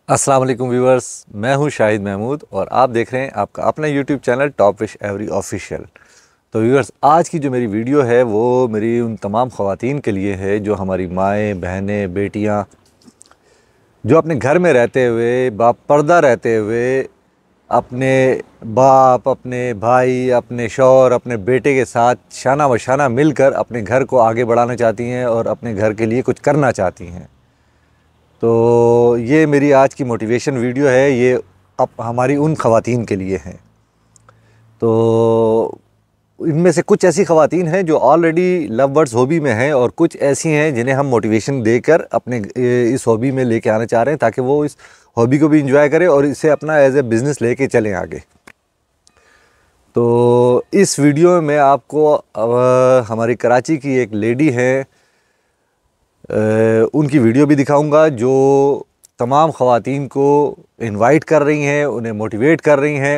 अस्सलाम वालेकुम व्यूवर्स, मैं हूं शाहिद महमूद और आप देख रहे हैं आपका अपना यूट्यूब चैनल टॉप विश एवरी ऑफिशियल। तो व्यूवर्स, आज की जो मेरी वीडियो है वो मेरी उन तमाम ख़वातीन के लिए है जो हमारी माएँ, बहनें, बेटियां जो अपने घर में रहते हुए बापर्दा रहते हुए अपने बाप, अपने भाई, अपने शौहर, अपने बेटे के साथ शाना बशाना मिलकर अपने घर को आगे बढ़ाना चाहती हैं और अपने घर के लिए कुछ करना चाहती हैं। तो ये मेरी आज की मोटिवेशन वीडियो है, ये अब हमारी उन ख़वातीन के लिए हैं। तो इनमें से कुछ ऐसी ख़वातीन हैं जो ऑलरेडी लव बर्ड्स हॉबी में हैं और कुछ ऐसी हैं जिन्हें हम मोटिवेशन देकर अपने इस हॉबी में लेके आना चाह रहे हैं ताकि वो इस हॉबी को भी इंजॉय करें और इसे अपना एज ए बिज़नेस लेके चलें आगे। तो इस वीडियो में मैं आपको हमारी कराची की एक लेडी है उनकी वीडियो भी दिखाऊंगा जो तमाम ख़वातीन को इनवाइट कर रही हैं, उन्हें मोटिवेट कर रही हैं।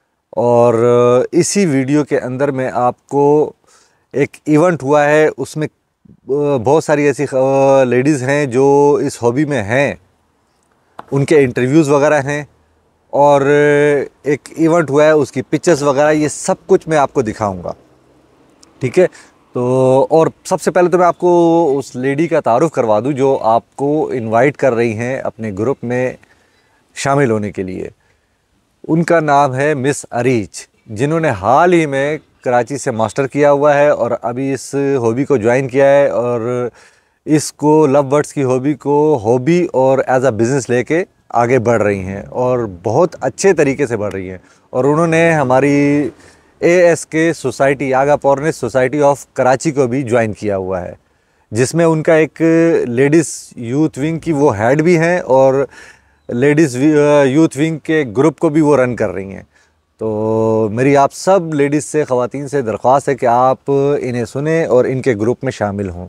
और इसी वीडियो के अंदर में आपको एक इवेंट हुआ है, उसमें बहुत सारी ऐसी लेडीज़ हैं जो इस हॉबी में हैं, उनके इंटरव्यूज़ वगैरह हैं और एक इवेंट हुआ है उसकी पिक्चर्स वगैरह, ये सब कुछ मैं आपको दिखाऊंगा। ठीक है, तो और सबसे पहले तो मैं आपको उस लेडी का तारुफ़ करवा दूं जो आपको इनवाइट कर रही हैं अपने ग्रुप में शामिल होने के लिए। उनका नाम है मिस अरीज, जिन्होंने हाल ही में कराची से मास्टर किया हुआ है और अभी इस हॉबी को ज्वाइन किया है और इसको लव बर्ड्स की हॉबी और एज अ बिज़नेस लेके आगे बढ़ रही हैं और बहुत अच्छे तरीके से बढ़ रही हैं। और उन्होंने हमारी ASK सोसाइटी, आगा पॉर्नेस सोसाइटी ऑफ कराची को भी ज्वाइन किया हुआ है, जिसमें उनका एक लेडीज़ यूथ विंग की वो हेड भी हैं और लेडीज़ यूथ विंग के ग्रुप को भी वो रन कर रही हैं। तो मेरी आप सब लेडीज़ से, ख़वातीन से दरख्वास्त है कि आप इन्हें सुने और इनके ग्रुप में शामिल हों।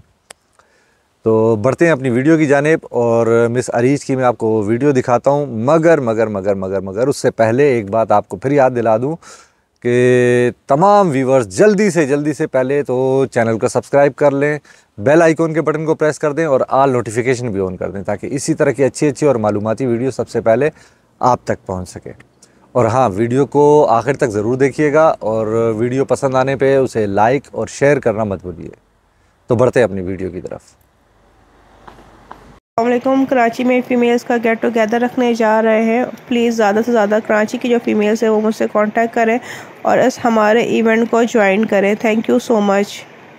तो बढ़ते हैं अपनी वीडियो की जानिब और मिस अरीज की मैं आपको वीडियो दिखाता हूँ। मगर उससे पहले एक बात आपको फिर याद दिला दूँ कि तमाम व्यूवर्स जल्दी से पहले तो चैनल को सब्सक्राइब कर लें, बेल आइकॉन के बटन को प्रेस कर दें और ऑल नोटिफिकेशन भी ऑन कर दें ताकि इसी तरह की अच्छी और मालूमाती वीडियो सबसे पहले आप तक पहुंच सके। और हाँ, वीडियो को आखिर तक ज़रूर देखिएगा और वीडियो पसंद आने पे उसे लाइक और शेयर करना मत भूलिए। तो बढ़ते हैं अपनी वीडियो की तरफ। अस्सलामुअलैकुम। कराची में फ़ीमेल्स का गेट टुगेदर रखने जा रहे हैं। प्लीज़ ज़्यादा से ज़्यादा कराची की जो फ़ीमेल्स है वो मुझसे कांटेक्ट करें और इस हमारे इवेंट को ज्वाइन करें। Thank you so much.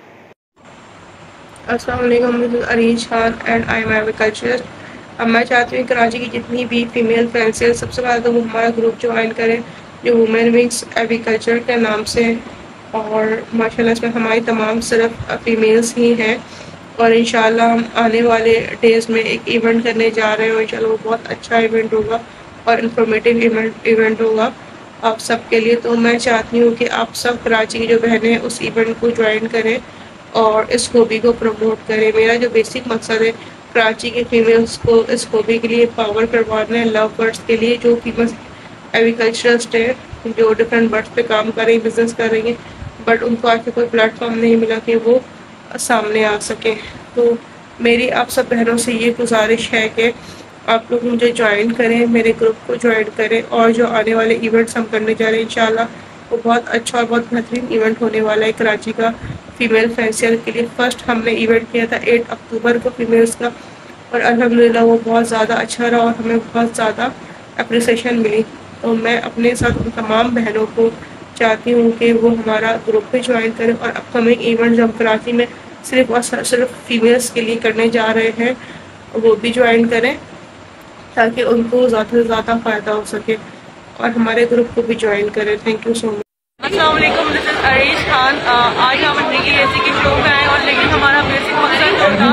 अस्सलामुअलैकुम, this is Areej Khan and I am agriculture. अब मैं चाहती हूँ कराची की जितनी भी फ़ीमेल फ्रेंड्स हैं सबसे पहले तो वो हमारा ग्रुप ज्वाइन करें जो वुमेन विंग्स एग्रीकल्चर के नाम से, और माशाल्लाह इसमें हमारी तमाम सिर्फ फ़ीमेल्स ही हैं और इंशाल्लाह हम आने वाले डेज़ में एक इवेंट करने जा रहे हैं। इंशाल्लाह वो बहुत अच्छा इवेंट होगा और इन्फॉर्मेटिव इवेंट होगा आप सब के लिए। तो मैं चाहती हूँ कि आप सब कराची की जो बहनें हैं उस इवेंट को ज्वाइन करें और इस हॉबी को प्रमोट करें। मेरा जो बेसिक मकसद है कराची के फीमेल्स को इस हॉबी के लिए पावर करवाना है, लव बर्ड्स के लिए जो फीमेल्स एग्रीकल्चरिस्ट हैं जो डिफरेंट बर्ड्स पे काम कर रही हैं, बिजनेस कर रही हैं, बट उनको आके कोई प्लेटफॉर्म नहीं मिला कि वो सामने आ सके। तो मेरी आप सब बहनों से ये गुजारिश है कि आप लोग मुझे ज्वाइन करें, मेरे ग्रुप को ज्वाइन करें और जो आने वाले इवेंट्स हम करने जा रहे हैं इंशाल्लाह वो बहुत अच्छा और बहुत बेहतरीन इवेंट होने वाला है कराची का फ़ीमेल फैंसियर के लिए। फर्स्ट हमने इवेंट किया था 8 अक्टूबर को फ़ीमेल्स का और अल्हम्दुलिल्लाह वो बहुत ज़्यादा अच्छा रहा और हमें बहुत ज़्यादा अप्रिसिएशन मिली। तो मैं अपने साथ उन तमाम बहनों को चाहती हूँ कि वो हमारा ग्रुप पे ज्वाइन करें और अपकमिंग इवेंट जो हम कराची में सिर्फ और सिर्फ फीमेल्स के लिए करने जा रहे हैं वो भी ज्वाइन करें ताकि उनको ज़्यादा से ज़्यादा फ़ायदा हो सके और हमारे ग्रुप को भी ज्वाइन करें। Thank you so much. अस्सलाम वालेकुम, दिस इज़ अरीज खान। आज हम अपनी ऐसी की शो में आए और लेकिन हमारा बेसिक मकसद जो था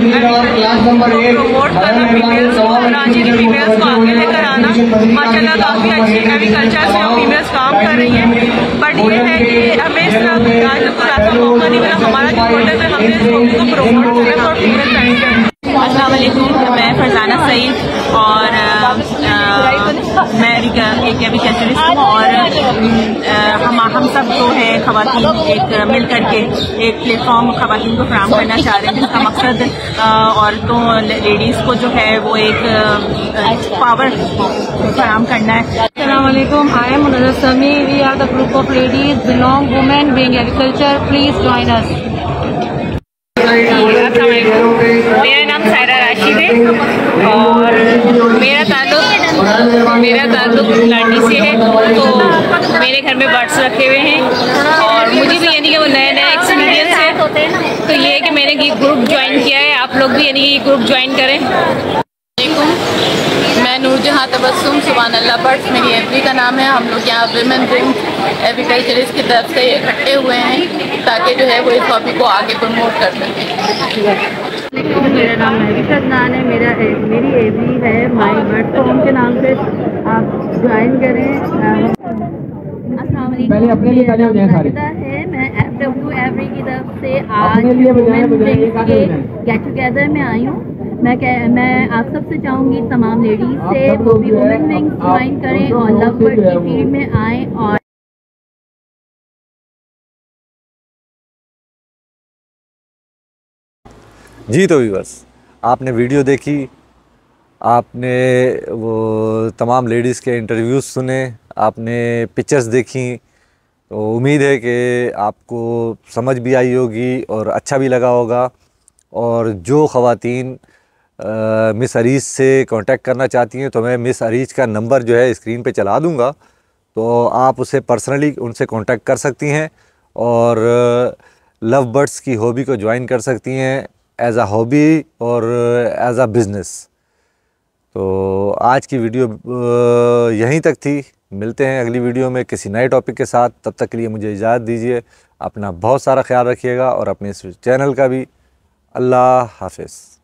प्रमोट करना, फीमेल्स को, कराची की फीमेल्स को आगे लेकर आना। माशाल्लाह काफ़ी अच्छी एग्रीकल्चर से हम फीमेल्स काम कर रही हैं, बट ये है कि हमें इस तरह आज तक ऐसा मौका नहीं मिला। हमारा जो मोटिव है हमने इस हॉबी को प्रमोट करना और फीमेल ज्वाइन करना। अस्सलाम वालेकुम, मैं फरजाना सईद और मैं एक एग्रीकल्चरिस्ट हूँ और हम सब जो है ख़वातीन एक मिल करके एक प्लेटफॉर्म ख़वातीन को फराहम करना चाह रहे हैं जिसका मकसद औरतों लेडीज़ को जो है वो एक पावर फराम करना है। अस्सलाम वालेकुम, आई am Munawwar Sami, we are the group of ladies belong women being agriculture, please join us. मेरा नाम सायरा राशिद है और मेरा ताल्लुक लाडी से है। तो मेरे घर में बर्ड्स रखे हुए हैं और मुझे भी यानी कि वो नया नया एक्सपीरियंस है। तो ये है कि मैंने ये ग्रुप ज्वाइन किया है, आप लोग भी यानी कि ये ग्रुप ज्वाइन करें। मैं नूरजहां तबस्सुम सुभान अल्लाह बर्ड्स मेरी एवरी का नाम है। हम लोग यहाँ विमेन विंग एग्रीकल्चरिस्ट की तरफ से इकट्ठे हुए हैं ताकि जो है वो इस हॉबी को आगे प्रमोट कर सकें। मेरा नाम महवी फरजान है, मेरी एवरी है माई बर्ड होम के नाम से, आप ज्वाइन करें। पहले अपने लिए खड़े हो जाए सारे। है मैं FW एवरी की तरफ से आज वुमेन विंग के गेट टुगेदर में आई हूँ। मैं आप सबसे चाहूँगी तमाम लेडीज से वो भी वुमेन विंग ज्वाइन करें और लव बर्ड की फील्ड में आएँ। और जी तो व्यूअर्स, आपने वीडियो देखी, आपने वो तमाम लेडीज़ के इंटरव्यूज़ सुने, आपने पिक्चर्स देखी, तो उम्मीद है कि आपको समझ भी आई होगी और अच्छा भी लगा होगा। और जो ख़वातीन मिस अरीज से कांटेक्ट करना चाहती हैं तो मैं मिस अरीज का नंबर जो है स्क्रीन पे चला दूंगा, तो आप उसे पर्सनली उनसे कांटेक्ट कर सकती हैं और लव बर्ड्स की हॉबी को ज्वाइन कर सकती हैं एज़ अ हॉबी और एज़ अ बिज़नेस। तो आज की वीडियो यहीं तक थी। मिलते हैं अगली वीडियो में किसी नए टॉपिक के साथ। तब तक के लिए मुझे इजाज़त दीजिए। अपना बहुत सारा ख्याल रखिएगा और अपने इस चैनल का भी। अल्लाह हाफ़िज़।